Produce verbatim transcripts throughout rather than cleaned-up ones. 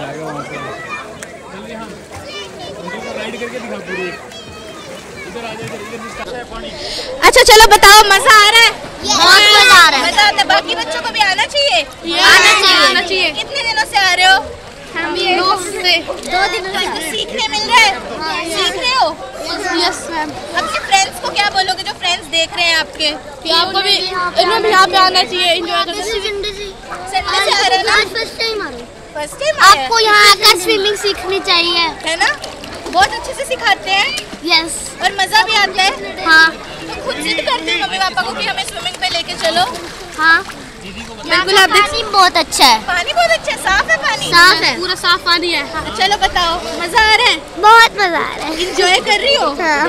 जाएगा वहाँ पे। चलिए हम राइड करके दिखा पूरी। इधर आ जाए। अच्छा चलो बताओ, मजा आ रहा है? बहुत मजा आ रहा है। मजा आता है। बाकी बच्चों को भी आना चाहिए। आना चाहिए आना चाहिए। कितने दिनों से आ रहे हो? हम ये दो से दो दिन तो सीखने मिल रहा है? सीख रहे हो? Yes ma'am. अपने फ्रेंड्स को क्या बोलोगे जो फ्रेंड्स देख रहे हैं आपके? कि आपको भी इन्होंने भी यहाँ पे आना चाहिए, एंजॉय करना चाहिए। संडे से आ रहे हैं ना? फर्स्ट टाइम आ रहे हैं। फर्स्ट टाइम आपको यहाँ आकर स्विमिंग सीखनी चाहिए, है ना? बहुत अच्छे से सिखाते हैं। यस। और मजा भी आता है। हाँ। तो खुद जिद करते हैं मम्मी पापा को कि हमें स्विमिंग पे लेके चलो। हाँ बिल्कुल। आप पानी बहुत अच्छा है। पानी बहुत अच्छा है, साफ है पानी। साफ है, पूरा साफ पानी है। हाँ, चलो बताओ, मजा आ रहा है? बहुत मजा आ रहा है। इंजॉय कर रही हो? हाँ।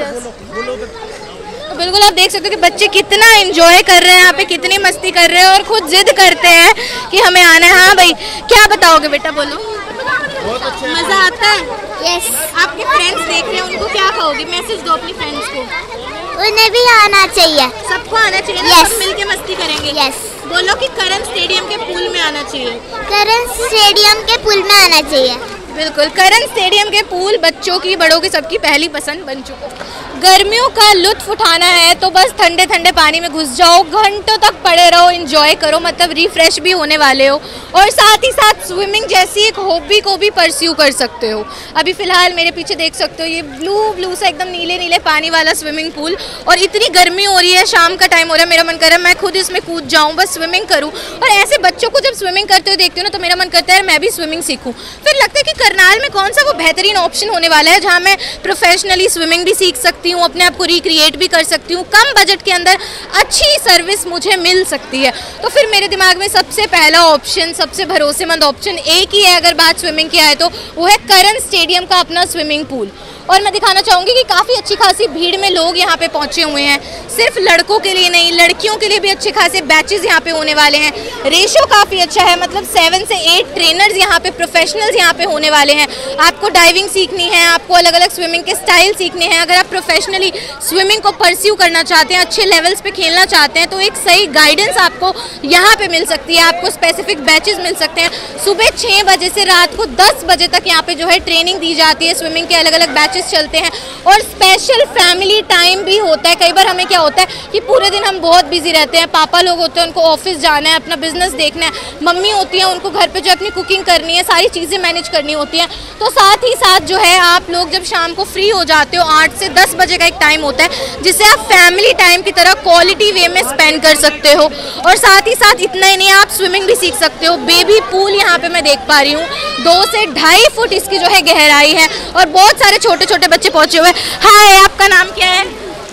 तो बिल्कुल आप देख सकते हो कि बच्चे कितना एंजॉय कर रहे हैं यहाँ पे, कितनी मस्ती कर रहे हैं और खुद जिद करते हैं कि हमें आना है। हाँ भाई, क्या बताओगे बेटा, बोलो। मजा आता है? यस। आपके फ्रेंड्स देख रहे हैं, उनको क्या कहोगे? मैसेज दो अपनी फ्रेंड्स को। उन्हें भी आना चाहिए। सबको आना चाहिए ना? Yes. सब मिलके मस्ती करेंगे। यस। बोलो कि करण स्टेडियम के पूल में आना चाहिए। करण स्टेडियम के पुल में आना चाहिए। बिल्कुल, करण स्टेडियम के पूल बच्चों की बड़ों की सबकी पहली पसंद बन चुका है। गर्मियों का लुत्फ उठाना है तो बस ठंडे ठंडे पानी में घुस जाओ, घंटों तक पड़े रहो, एंजॉय करो, मतलब रिफ्रेश भी होने वाले हो और साथ ही साथ स्विमिंग जैसी एक हॉबी को भी परस्यू कर सकते हो। अभी फिलहाल मेरे पीछे देख सकते हो ये ब्लू ब्लू सा एकदम नीले नीले पानी वाला स्विमिंग पूल, और इतनी गर्मी हो रही है, शाम का टाइम हो रहा है, मेरा मन कर रहा है मैं खुद इसमें कूद जाऊँ, बस स्विमिंग करूँ। और ऐसे बच्चों को जब स्विमिंग करते हुए देखती हूँ ना तो मेरा मन करता है मैं भी स्विमिंग सीखूँ। फिर लगता है कि करनाल में कौन सा वो बेहतरीन ऑप्शन होने वाला है जहाँ मैं प्रोफेशनली स्विमिंग भी सीख सकती हूँ, अपने आप को रिक्रिएट भी कर सकती हूँ, कम बजट के अंदर अच्छी सर्विस मुझे मिल सकती है। तो फिर मेरे दिमाग में सबसे पहला ऑप्शन, सबसे भरोसेमंद ऑप्शन एक ही है अगर बात स्विमिंग की आए तो, वो है करण स्टेडियम का अपना स्विमिंग पूल। और मैं दिखाना चाहूँगी कि काफ़ी अच्छी खासी भीड़ में लोग यहाँ पे पहुँचे हुए हैं। सिर्फ लड़कों के लिए नहीं, लड़कियों के लिए भी अच्छे खासे बैचेस यहाँ पे होने वाले हैं। रेशो काफ़ी अच्छा है, मतलब सेवन से एट ट्रेनर्स यहाँ पे, प्रोफेशनल्स यहाँ पे होने वाले हैं। आपको डाइविंग सीखनी है, आपको अलग अलग स्विमिंग के स्टाइल सीखने हैं, अगर आप प्रोफेशनली स्विमिंग को परस्यू करना चाहते हैं, अच्छे लेवल्स पे खेलना चाहते हैं तो एक सही गाइडेंस आपको यहाँ पे मिल सकती है। आपको स्पेसिफिक बैचेस मिल सकते हैं। सुबह छः बजे से रात को दस बजे तक यहाँ पे जो है ट्रेनिंग दी जाती है, स्विमिंग के अलग अलग बैचेस चलते हैं और स्पेशल फैमिली टाइम भी होता है। कई बार हमें क्या होता है कि पूरे दिन हम बहुत बिजी रहते हैं, पापा लोग होते हैं उनको ऑफिस जाना है, अपना बिजनेस देखना है, मम्मी होती है उनको घर पे जो अपनी कुकिंग करनी है, सारी चीज़ें मैनेज करनी होती हैं। तो साथ ही साथ जो है आप लोग जब शाम को फ्री हो जाते हो, आठ से दस बजे का एक टाइम होता है जिससे आप फैमिली टाइम की तरह क्वालिटी वे में स्पेंड कर सकते हो। और साथ ही साथ इतना ही नहीं, आप स्विमिंग भी सीख सकते हो। बेबी पूल यहाँ पे मैं देख पा रही हूँ, दो से ढाई फुट इसकी जो है गहराई है और बहुत सारे छोटे छोटे बच्चे पहुंचे हुए। हाय, आपका नाम क्या है?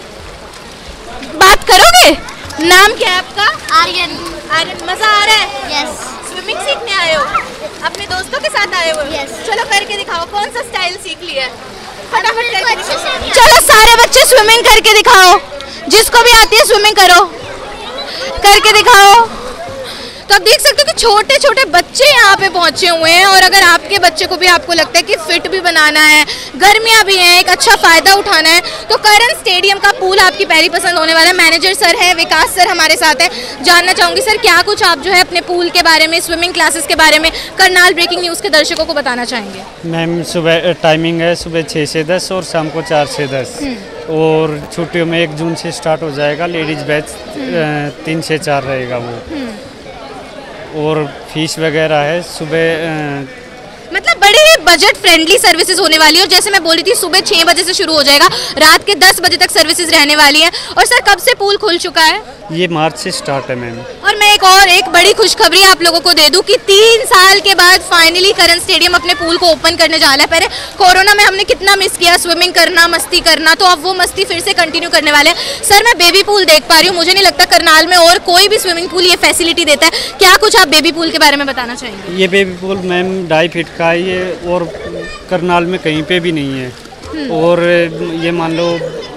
बात करोगे? नाम क्या है आपका? आर्यन। आर्यन। मजा आ रहा है? यस। स्विमिंग सीखने आए हो? अपने दोस्तों के साथ आए हो? यस। चलो करके दिखाओ, कौन सा स्टाइल सीख लिया? फटाफट करके अच्छे से दिखाओ। चलो सारे बच्चे स्विमिंग करके दिखाओ, जिसको भी आती है स्विमिंग करो, करके दिखाओ। तो आप देख सकते हो कि छोटे छोटे बच्चे यहाँ पे पहुँचे हुए हैं और अगर आपके बच्चे को भी आपको लगता है कि फिट भी बनाना है, गर्मियाँ भी हैं, एक अच्छा फ़ायदा उठाना है, तो करण स्टेडियम का पूल आपकी पहली पसंद होने वाला है। मैनेजर सर है, विकास सर हमारे साथ है। जानना चाहूँगी सर, क्या कुछ आप जो है अपने पूल के बारे में, स्विमिंग क्लासेस के बारे में करनाल ब्रेकिंग न्यूज़ के दर्शकों को बताना चाहेंगे? मैम सुबह टाइमिंग है सुबह छः से दस और शाम को चार से दस और छुट्टियों में एक जून से स्टार्ट हो जाएगा। लेडीज़ बैच तीन से चार रहेगा वो, और फीस वगैरह है सुबह, मतलब बड़े बजट फ्रेंडली सर्विसेज होने वाली है। और जैसे मैं बोली थी सुबह छः बजे से शुरू हो जाएगा, रात के दस बजे तक सर्विसेज रहने वाली हैं। और सर कब से पूल खुल चुका है? ये मार्च से स्टार्ट है मैम। और मैं एक और एक बड़ी खुशखबरी आप लोगों को दे दूं कि तीन साल के बाद फाइनली करण स्टेडियम अपने पूल को ओपन करने जा रहा है। पहले कोरोना में हमने कितना मिस किया स्विमिंग करना, मस्ती करना, तो अब वो मस्ती फिर से कंटिन्यू करने वाले हैं। सर मैं बेबी पूल देख पा रही हूँ, मुझे नहीं लगता करनाल में और कोई भी स्विमिंग पूल ये फैसिलिटी देता है। क्या कुछ आप बेबी पूल के बारे में बताना चाहेंगे? ये बेबी पूल मैम ढाई फीट का है ये, और करनाल में कहीं पे भी नहीं है। और ये मान लो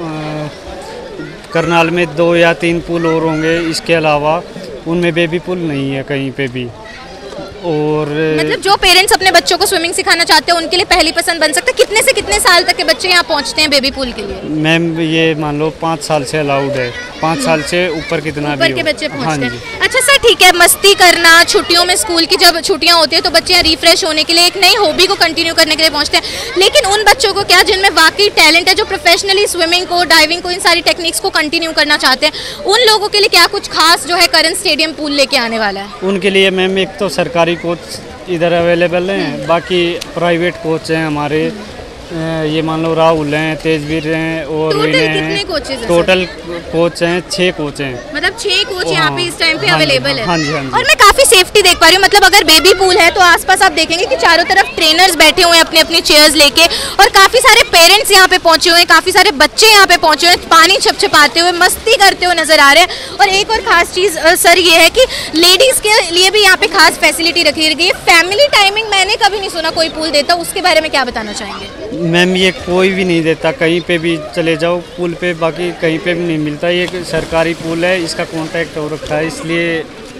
करनाल में दो या तीन पूल और होंगे, इसके अलावा उनमें बेबी पूल नहीं है कहीं पे भी। और मतलब जो पेरेंट्स अपने बच्चों को स्विमिंग सिखाना चाहते हैं उनके लिए पहली पसंद बन सकता है। कितने से कितने साल तक के बच्चे यहाँ पहुँचते हैं बेबी पूल के लिए? मैम ये मान लो पाँच साल से अलाउड है, पाँच साल से ऊपर कितना ऊपर भी के बच्चे हाँ पहुँचते जी। हैं। अच्छा सर ठीक है, मस्ती करना छुट्टियों में, स्कूल की जब छुट्टियां होती है तो बच्चे रिफ्रेश होने के लिए एक नई हॉबी को कंटिन्यू करने के लिए पहुंचते हैं, लेकिन उन बच्चों को क्या जिनमें वाकई टैलेंट है, जो प्रोफेशनली स्विमिंग को, डाइविंग को, इन सारी टेक्निक्स को कंटिन्यू करना चाहते हैं, उन लोगों के लिए क्या कुछ खास जो है करण स्टेडियम पूल लेके आने वाला है? उनके लिए मैम एक तो सरकारी कोच इधर अवेलेबल हैं, बाकी प्राइवेट कोच हैं हमारे, ये मान लो राहुल हैं, तेजवीर हैं और टोटल कितने कोचेस हैं? टोटल कोच हैं छः कोच हैं, मतलब छह कोच यहाँ पे इस टाइम पे हाँ जी, अवेलेबल है। हाँ जी, हाँ जी। और मैं काफी सेफ्टी देख पा रही हूँ, मतलब अगर बेबी पूल है तो आसपास आप देखेंगे कि चारों तरफ ट्रेनर्स बैठे हुए हैं अपनी अपनी चेयर्स लेके, और काफी सारे पेरेंट्स यहाँ पे पहुंचे हुए हैं, काफी सारे बच्चे यहाँ पे पहुंचे हुए हैं, पानी छपछपाते हुए, मस्ती करते हुए नजर आ रहे हैं। और एक और खास चीज सर ये है कि लेडीज के लिए भी यहाँ पे खास फैसिलिटी रखी गई है, फैमिली टाइमिंग मैंने कभी नहीं सुना कोई पूल देता, उसके बारे में क्या बताना चाहेंगे? मैम ये कोई भी नहीं देता, कहीं पे भी चले जाओ पूल पे, बाकी कहीं पे भी नहीं मिलता। ये एक सरकारी पूल है, इसका कॉन्टैक्ट हो रखा है, इसलिए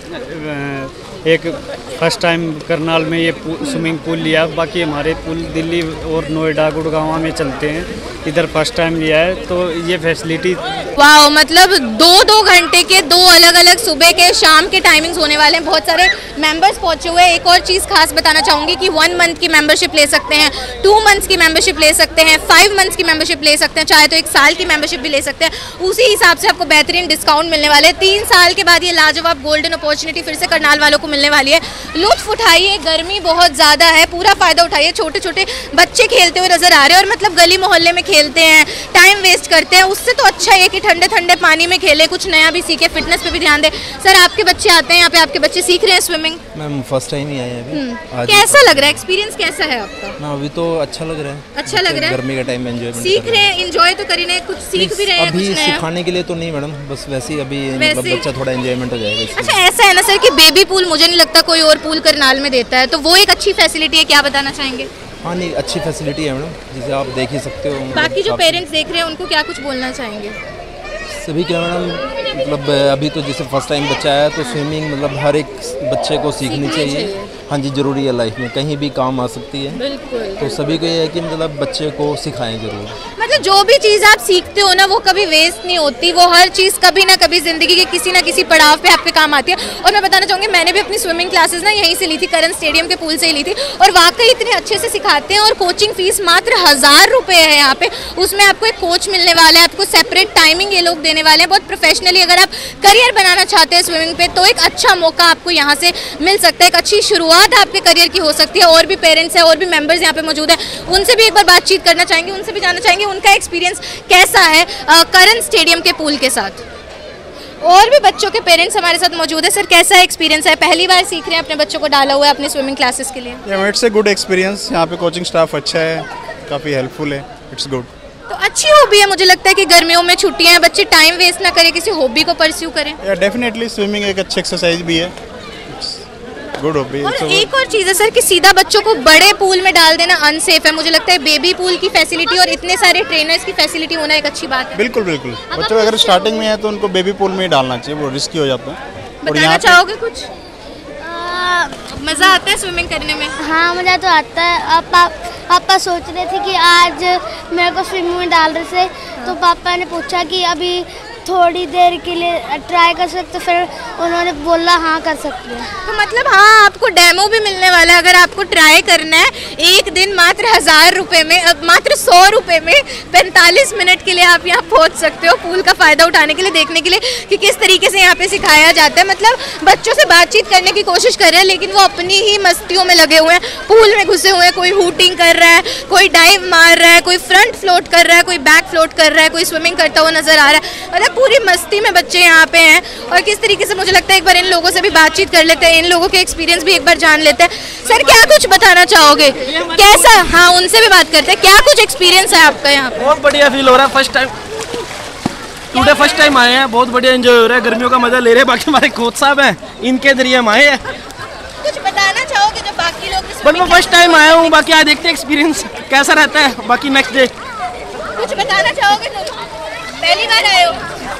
एक फर्स्ट टाइम करनाल में ये स्विमिंग पूल लिया। बाकी हमारे पूल दिल्ली और नोएडा गुड़गांव में चलते हैं, इधर फर्स्ट टाइम लिया है, तो ये फैसिलिटी। वाह, मतलब दो दो घंटे के दो अलग अलग सुबह के शाम के टाइमिंग्स होने वाले हैं, बहुत सारे मेंबर्स पहुंचे हुए हैं। एक और चीज़ खास बताना चाहूँगी कि वन मंथ की मेंबरशिप ले सकते हैं, टू मंथ्स की मेंबरशिप ले सकते हैं, फाइव मंथ्स की मेंबरशिप ले सकते हैं, चाहे तो एक साल की मेंबरशिप भी ले सकते हैं, उसी हिसाब से आपको बेहतरीन डिस्काउंट मिलने वाले हैं। तीन साल के बाद ये लाजवाब गोल्डन अपॉर्चुनिटी फिर से करनाल वालों को मिलने वाली है। लुत्फ उठाइए, गर्मी बहुत ज़्यादा है, पूरा फ़ायदा उठाइए। छोटे छोटे बच्चे खेलते हुए नजर आ रहे हैं, और मतलब गली मोहल्ले में खेलते हैं, टाइम वेस्ट करते हैं, उससे तो अच्छा है कि ठंडे ठंडे पानी में खेले, कुछ नया भी सीखे, फिटनेस पे भी ध्यान दे। सर, आपके बच्चे आते हैं यहाँ पे, आपके बच्चे सीख रहे हैं स्विमिंग? मैम फर्स्ट टाइम ही आए हैं अभी। आज कैसा लग रहा है, एक्सपीरियंस कैसा है आपका? मैम अभी तो अच्छा लग रहा है। अच्छा लग रहा है, गर्मी का टाइम एंजॉयमेंट सीख रहे हैं, एंजॉय तो कर रहे हैं, कुछ सीख भी रहे हैं, अभी कुछ नया सिखाने के लिए तो नहीं मैडम, बस वैसे ही अभी मतलब वैसे ही? बच्चा थोड़ा एंजॉयमेंट हो जाएगा इसमें। अच्छा, ऐसा है ना सर कि बेबी पूल मुझे नहीं लगता कोई और पूल करनाल में देता है, तो वो एक अच्छी फैसिलिटी है, क्या बताना चाहेंगे? हाँ नहीं, अच्छी फैसिलिटी है मैडम, जिसे आप देख ही सकते हो। बाकी जो आप- पेरेंट्स देख रहे हैं उनको क्या कुछ बोलना चाहेंगे? सभी क्या मैडम, मतलब अभी तो जैसे फर्स्ट टाइम बच्चा आया तो स्विमिंग मतलब हर एक बच्चे को सीखनी चाहिए। हाँ जी, ज़रूरी है, लाइफ में कहीं भी काम आ सकती है। बिल्कुल। तो सभी को ये है कि मतलब बच्चे को सिखाएं ज़रूर। मतलब जो भी चीज़ आप सीखते हो ना वो कभी वेस्ट नहीं होती, वो हर चीज़ कभी ना कभी ज़िंदगी के किसी ना किसी पड़ाव पे आपके काम आती है। और मैं बताना चाहूँगी, मैंने भी अपनी स्विमिंग क्लासेस ना यहीं से ली थी, करण स्टेडियम के पूल से ही ली थी, और वाकई इतने अच्छे से सिखाते हैं। और कोचिंग फीस मात्र हज़ार रुपये है यहाँ पे, उसमें आपको एक कोच मिलने वाला है, आपको सेपरेट टाइमिंग ये लोग देने वाले हैं, बहुत प्रोफेशनली। अगर आप करियर बनाना चाहते हैं स्विमिंग पे तो एक अच्छा मौका आपको यहाँ से मिल सकता है, एक अच्छी शुरुआत आपके करियर हो सकती है। और भी पेरेंट्स हैं, और भी मेंबर्स यहाँ पे मौजूद हैं, उनसे भी एक बार बातचीत करना चाहेंगे, उनसे भी जानना चाहेंगे उनका एक्सपीरियंस कैसा है करण स्टेडियम के पूल के साथ। और भी बच्चों के पेरेंट्स हमारे साथ मौजूद है। सर, कैसा एक्सपीरियंस है, पहली बार सीख रहे हैं, अपने बच्चों को डाला हुआ है अपने स्विमिंग क्लासेस के लिए? इट्स ए गुड एक्सपीरियंस, यहाँ पे कोचिंग स्टाफ अच्छा है, काफ़ी हेल्पफुल है, इट्स गुड। तो अच्छी हॉबी है, मुझे लगता है कि गर्मियों में छुट्टियां हैं, बच्चे टाइम वेस्ट ना करें, किसी हॉबी को परस्यू करें। या डेफिनेटली स्विमिंग एक अच्छी एक्सरसाइज भी है, गुड हॉबी। और एक और चीज़ है सर कि सीधा बच्चों को बड़े पूल में डाल देना अनसेफ है, मुझे लगता है बेबी पूल की फैसिलिटी और इतने सारे ट्रेनर्स की फैसिलिटी होना एक अच्छी बात है। बिल्कुल बिल्कुल, बच्चों अगर स्टार्टिंग में है तो उनको बेबी पूल में ही डालना चाहिए, वो रिस्की हो जाता है। बताना चाहोगे कुछ? मज़ा आता है स्विमिंग करने में? हाँ, मज़ा तो आता है। अब पा, पापा सोच रहे थे कि आज मेरे को स्विमिंग में डाल रहे थे, तो पापा ने पूछा कि अभी थोड़ी देर के लिए ट्राई कर सकते, फिर उन्होंने बोला हाँ कर सकते हैं। तो मतलब हाँ, आपको डेमो भी मिलने वाला है, अगर आपको ट्राई करना है। एक दिन मात्र हज़ार रुपये में, मात्र सौ रुपये में पैंतालीस मिनट के लिए आप यहाँ पहुँच सकते हो, पूल का फ़ायदा उठाने के लिए, देखने के लिए कि किस तरीके से यहाँ पे सिखाया जाता है। मतलब बच्चों से बातचीत करने की कोशिश कर रहे हैं, लेकिन वो अपनी ही मस्तियों में लगे हुए हैं, पूल में घुसे हुए हैं। कोई हूटिंग कर रहा है, कोई डाइव मार रहा है, कोई फ्रंट फ्लोट कर रहा है, कोई बैक फ्लोट कर रहा है, कोई स्विमिंग करता हुआ नजर आ रहा है। मतलब पूरी मस्ती में बच्चे यहाँ पे हैं, और किस तरीके से, मुझे लगता है एक बार इन लोगों से भी बातचीत कर लेते हैं, इन लोगों के एक्सपीरियंस भी एक बार जान लेते हैं। सर, क्या कुछ बताना चाहोगे, कैसा? हाँ, उनसे भी बात करते हैं, क्या कुछ एक्सपीरियंस है आपका यहाँ पे? बहुत बढ़िया फील हो रहा है, first time today first time आए हैं, बहुत बढ़िया एंजॉय हो रहा है, गर्मियों का मजा ले रहे हैं। बाकी हमारे कोच साहब हैं, इनके जरिए हम आए हैं। कुछ बताना चाहोगे जो बाकी लोग? बट मैं फर्स्ट टाइम आया हूँ, बाकी आज देखते हैं एक्सपीरियंस कैसा रहता है, बाकी नेक्स्ट डे। कुछ बताना चाहोगे तुम? पहली बार आए हो?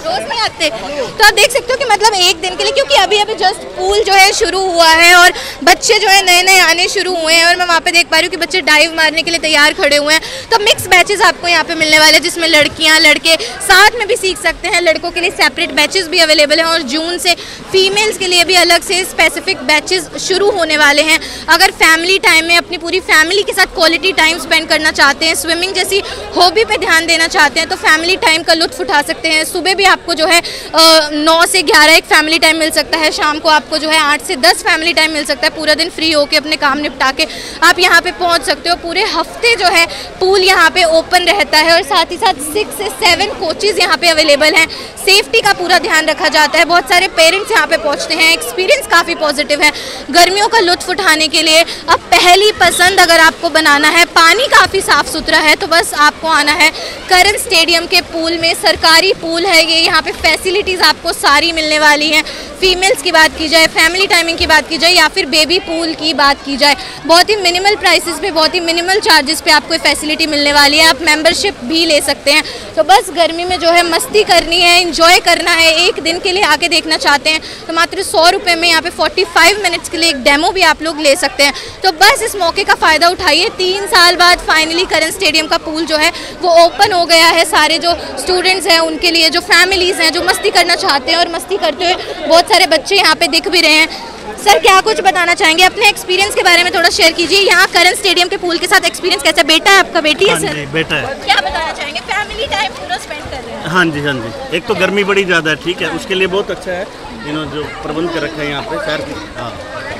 रोज नहीं आते। तो आप देख सकते हो कि मतलब एक दिन के लिए, क्योंकि अभी अभी जस्ट पूल जो है शुरू हुआ है और बच्चे जो है नए नए आने शुरू हुए हैं और मैं वहाँ पे देख पा रही हूँ कि बच्चे डाइव मारने के लिए तैयार खड़े हुए हैं। तो मिक्स बैचेस आपको यहाँ पे मिलने वाले हैं जिसमें लड़कियाँ लड़के साथ में भी सीख सकते हैं। लड़कों के लिए सेपरेट बैचेस भी अवेलेबल हैं और जून से फीमेल्स के लिए भी अलग से स्पेसिफिक बैचेस शुरू होने वाले हैं। अगर फैमिली टाइम में अपनी पूरी फैमिली के साथ क्वालिटी टाइम स्पेंड करना चाहते हैं, स्विमिंग जैसी हॉबी पे ध्यान देना चाहते हैं, तो फैमिली टाइम का लुत्फ उठा सकते हैं। सुबह भी आपको जो है नौ से ग्यारह एक फैमिली टाइम मिल सकता है, शाम को आपको जो है आठ से दस फैमिली टाइम मिल सकता है। पूरा दिन फ्री होके अपने काम निपटा के आप यहाँ पे पहुँच सकते हो। पूरे हफ्ते जो है पूल यहाँ पे ओपन रहता है और साथ ही साथ सिक्स से सेवन कोचेज़ यहाँ पे अवेलेबल हैं। सेफ्टी का पूरा ध्यान रखा जाता है। बहुत सारे पेरेंट्स यहाँ पे पहुँचते हैं। एक्सपीरियंस काफ़ी पॉजिटिव है। गर्मियों का लुत्फ उठाने के लिए अब पहली पसंद अगर आपको बनाना है, पानी काफ़ी साफ़ सुथरा है, तो बस आपको आना है करन स्टेडियम के पूल में। सरकारी पूल है ये, यहाँ पे फैसिलिटीज़ आपको सारी मिलने वाली हैं। फीमेल्स की बात की जाए, फैमिली टाइमिंग की बात की जाए या फिर बेबी पूल की बात की जाए, बहुत ही मिनिमल प्राइसेस पे, बहुत ही मिनिमल चार्जेस पे आपको फैसिलिटी मिलने वाली है। आप मेंबरशिप भी ले सकते हैं। तो बस गर्मी में जो है मस्ती करनी है, एंजॉय करना है, एक दिन के लिए आके देखना चाहते हैं तो मात्र सौ रुपये में यहाँ पे पैंतालीस मिनट्स के लिए एक डेमो भी आप लोग ले सकते हैं। तो बस इस मौके का फ़ायदा उठाइए। तीन साल बाद फाइनली करन स्टेडियम का पूल जो है वो ओपन हो गया है। सारे जो स्टूडेंट्स हैं उनके लिए, जो फैमिलीज़ हैं जो मस्ती करना चाहते हैं और मस्ती करते हुए बहुत सारे बच्चे यहाँ पे दिख भी रहे हैं। सर क्या कुछ बताना चाहेंगे, अपने एक्सपीरियंस के बारे में थोड़ा शेयर कीजिए। यहाँ करन स्टेडियम के पूल के साथ एक्सपीरियंस कैसा? बेटा है आपका, बेटी है सर? बेटा है। क्या बताना चाहेंगे? फैमिली टाइम पूरा स्पेंड कर रहे हैं। हाँ जी हाँ जी। एक तो गर्मी बड़ी ज़्यादा है, ठीक है, उसके लिए बहुत अच्छा है इन्होंने जो प्रबंध कर रखा है यहाँ पे शहर की। हाँ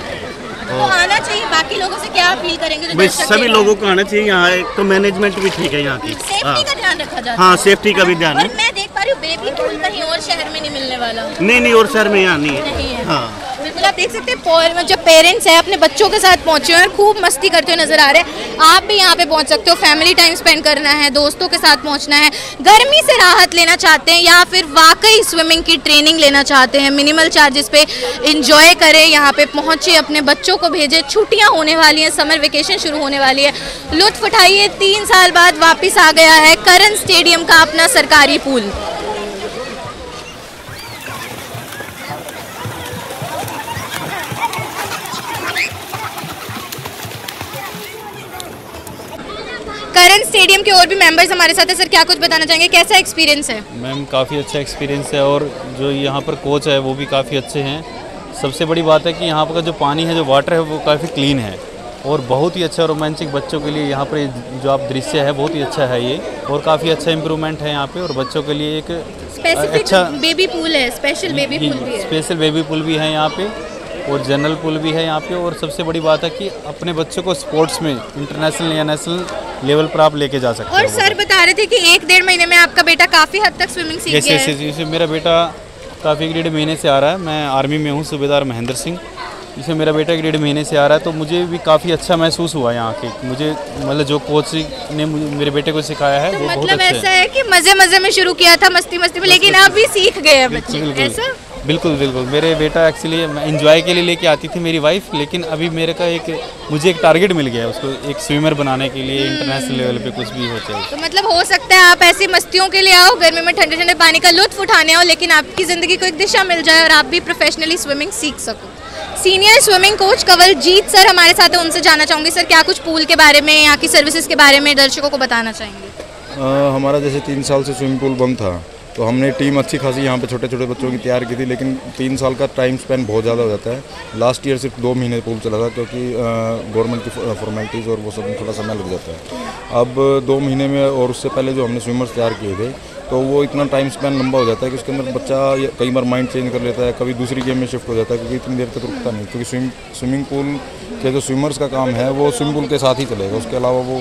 तो आना चाहिए। बाकी लोगों से क्या अपील करेंगे? जो भाई सभी लोगों को आना चाहिए यहाँ। एक तो मैनेजमेंट भी ठीक है यहाँ की। सेफ्टी का ध्यान रखा जाता है। हाँ सेफ्टी का भी ध्यान है। और मैं देख पा रही हूँ बेबी पूल कहीं और शहर में नहीं मिलने वाला। नहीं नहीं, और शहर में यहाँ नहीं है, नहीं है। हाँ बिल्कुल आप देख सकते हैं जो पेरेंट्स हैं अपने बच्चों के साथ पहुंचे हुए हैं, खूब मस्ती करते हुए नजर आ रहे हैं। आप भी यहाँ पे पहुंच सकते हो। फैमिली टाइम स्पेंड करना है, दोस्तों के साथ पहुंचना है, गर्मी से राहत लेना चाहते हैं या फिर वाकई स्विमिंग की ट्रेनिंग लेना चाहते हैं, मिनिमल चार्जेस पे इंजॉय करें। यहाँ पे पहुँचे, अपने बच्चों को भेजें। छुट्टियाँ होने वाली हैं, समर वेकेशन शुरू होने वाली है, लुत्फ उठाइए। तीन साल बाद वापस आ गया है करन स्टेडियम का अपना सरकारी पूल। करन स्टेडियम के और भी मेंबर्स हमारे साथ हैं। सर क्या कुछ बताना चाहेंगे, कैसा एक्सपीरियंस है? मैम काफ़ी अच्छा एक्सपीरियंस है और जो यहाँ पर कोच है वो भी काफ़ी अच्छे हैं। सबसे बड़ी बात है कि यहाँ पर जो पानी है, जो वाटर है, वो काफ़ी क्लीन है और बहुत ही अच्छा रोमांचिक बच्चों के लिए यहाँ पर जो आप दृश्य है बहुत ही अच्छा है ये, और काफ़ी अच्छा इम्प्रूवमेंट है यहाँ पे। और बच्चों के लिए एक अच्छा बेबी पूल है, स्पेशल बेबी पूल भी है, स्पेशल बेबी पूल भी है यहाँ पे और जनरल पूल भी है यहाँ पे। और सबसे बड़ी बात है कि अपने बच्चों को स्पोर्ट्स में इंटरनेशनल या नेशनल लेवल पर आप लेके जा सकते हैं। और सर बता रहे थे कि एक डेढ़ महीने में आपका बेटा काफ़ी हद तक स्विमिंग सीख गया है। जैसे मेरा बेटा काफ़ी एक डेढ़ महीने से आ रहा है। मैं आर्मी में हूँ, सूबेदार महेंद्र सिंह। जिसमें मेरा बेटा एक डेढ़ महीने से आ रहा है, तो मुझे भी काफ़ी अच्छा महसूस हुआ यहाँ के। मुझे मतलब जो कोच ने मेरे बेटे को सिखाया है तो वो मतलब बहुत अच्छा ऐसा है। है कि मज़े मज़े में शुरू किया था, मस्ती मस्ती में, लेकिन अब भी सीख गए बच्चे, ऐसा? बिल्कुल बिल्कुल। मेरे बेटा एक्चुअली एंजॉय के लिए लेके आती थी मेरी वाइफ, लेकिन अभी मेरे का एक मुझे एक टारगेट मिल गया है उसको एक स्विमर बनाने के लिए, इंटरनेशनल लेवल पे कुछ भी हो चाहे। तो मतलब हो सकता है आप ऐसी मस्तियों के लिए आओ, गर्मी में ठंडे ठंडे पानी का लुत्फ उठाने आओ, लेकिन आपकी ज़िंदगी को एक दिशा मिल जाए और आप भी प्रोफेशनली स्विमिंग सीख सको। Senior swimming coach Kanwaljeet sir हमारे साथ हैं, उनसे जानना चाहूँगी सर क्या कुछ पूल के बारे में, यहाँ की सर्विसेज के बारे में दर्शकों को बताना चाहेंगे? आ, हमारा जैसे तीन साल से स्विमिंग पूल बंद था, तो हमने टीम अच्छी खासी यहाँ पे छोटे छोटे बच्चों की तैयार की थी, लेकिन तीन साल का टाइम स्पेंड बहुत ज़्यादा हो जाता है। लास्ट ईयर सिर्फ दो महीने पूल चला था क्योंकि गवर्नमेंट की फॉर्मेलिटीज़ और वो सब में थोड़ा समय लग जाता है। अब दो महीने में और उससे पहले जो हमने स्विमर्स तैयार किए थे, तो वो इतना टाइम स्पेंड लंबा हो जाता है कि उसके अंदर बच्चा कई बार माइंड चेंज कर लेता है, कभी दूसरी गेम में शिफ्ट हो जाता है क्योंकि इतनी देर तक रुकता नहीं। क्योंकि स्विम स्विमिंग पूल के जो स्विमर्स का काम है वो स्विमिंग पूल के साथ ही चलेगा, उसके अलावा वो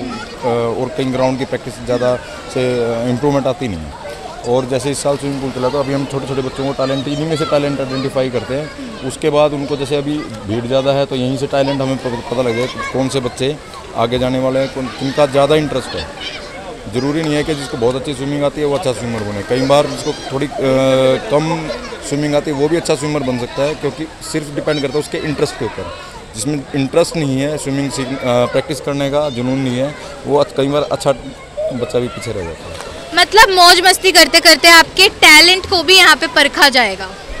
और कहीं ग्राउंड की प्रैक्टिस ज़्यादा से इम्प्रूवमेंट आती नहीं है। और जैसे इस साल स्विमिंग पूल चला तो अभी हम छोटे छोटे बच्चों को टैलेंट, इन्हीं में से टैलेंट आइडेंटिफाई करते हैं। उसके बाद उनको जैसे अभी भीड़ ज़्यादा है तो यहीं से टैलेंट हमें पता लग जाए कौन से बच्चे आगे जाने वाले हैं, किनका ज़्यादा इंटरेस्ट है। ज़रूरी नहीं है कि जिसको बहुत अच्छी स्विमिंग आती है वो अच्छा स्विमर बने, कई बार जिसको थोड़ी आ, कम स्विमिंग आती है वो भी अच्छा स्विमर बन सकता है, क्योंकि सिर्फ डिपेंड करता है उसके इंटरेस्ट के ऊपर। जिसमें इंटरेस्ट नहीं है स्विमिंग सीख प्रैक्टिस करने का जुनून नहीं है, वो कई बार अच्छा बच्चा भी पीछे रह जाता है। मतलब मौज मस्ती करते करते आपके टैलेंट को भी यहाँ पे परखा जाएगा।